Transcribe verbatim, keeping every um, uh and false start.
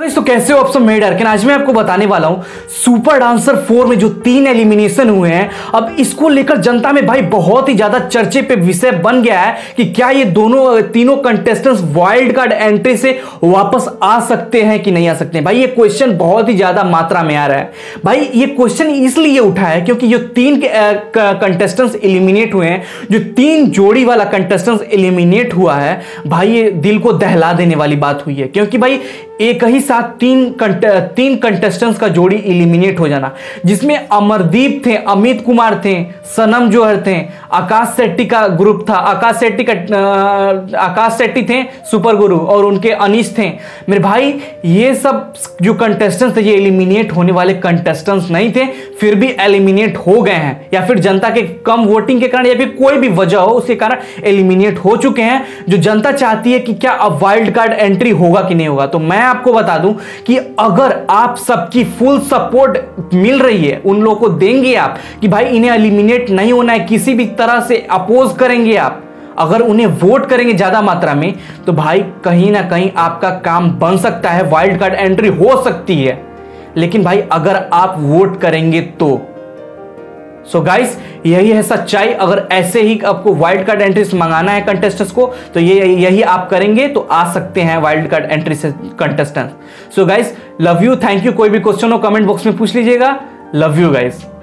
तो कैसे हो आप सब, मैं डरकन। आज मैं आपको बताने वाला हूं सुपर डांसर फोर में जो तीन एलिमिनेशन हुए हैं, अब इसको लेकर जनता में भाई बहुत ही ज्यादा चर्चे पे विषय बन गया है कि क्या ये दोनों तीनों कंटेस्टेंट्स वाइल्ड कार्ड एंट्री से वापस आ सकते हैं कि नहीं आ सकते हैं। भाई ये क्वेश्चन बहुत ही ज्यादा मात्रा में आ रहा है। भाई ये क्वेश्चन इसलिए उठा है क्योंकि जो तीन कंटेस्टेंट्स एलिमिनेट हुए हैं, जो तीन जोड़ी वाला कंटेस्टेंट्स एलिमिनेट हुआ है, भाई ये दिल को दहला देने वाली बात हुई है। क्योंकि भाई एक ही साथ तीन कंट, तीन कंटेस्टेंट्स का जोड़ी एलिमिनेट हो जाना, जिसमें अमरदीप थे, अमित कुमार थे, सनम जौहर थे, आकाश शेट्टी का ग्रुप था, आकाश शेट्टी का आकाश शेट्टी थे सुपर गुरु, और उनके अनीश थे। मेरे भाई ये सब जो कंटेस्टेंट्स थे ये एलिमिनेट होने वाले कंटेस्टेंट्स नहीं थे, फिर भी एलिमिनेट हो गए हैं, या फिर जनता के कम वोटिंग के कारण या फिर कोई भी वजह हो उसके कारण एलिमिनेट हो चुके हैं। जो जनता चाहती है कि क्या अब वाइल्ड कार्ड एंट्री होगा कि नहीं होगा, तो मैं आपको बता दूं कि अगर आप सबकी फुल सपोर्ट मिल रही है, उन लोगों को देंगे आप कि भाई इन्हें एलिमिनेट नहीं होना है, किसी भी तरह से अपोज करेंगे आप, अगर उन्हें वोट करेंगे ज्यादा मात्रा में, तो भाई कहीं ना कहीं आपका काम बन सकता है, वाइल्ड कार्ड एंट्री हो सकती है। लेकिन भाई अगर आप वोट करेंगे तो सो so गाइस यही है सच्चाई। अगर ऐसे ही आपको वाइल्ड कार्ड एंट्री से मंगाना है कंटेस्टेंट्स को, तो ये यही आप करेंगे तो आ सकते हैं वाइल्ड कार्ड एंट्री से contestants. So guys love you, thank you. कोई भी क्वेश्चन हो कमेंट बॉक्स में पूछ लीजिएगा। Love you guys.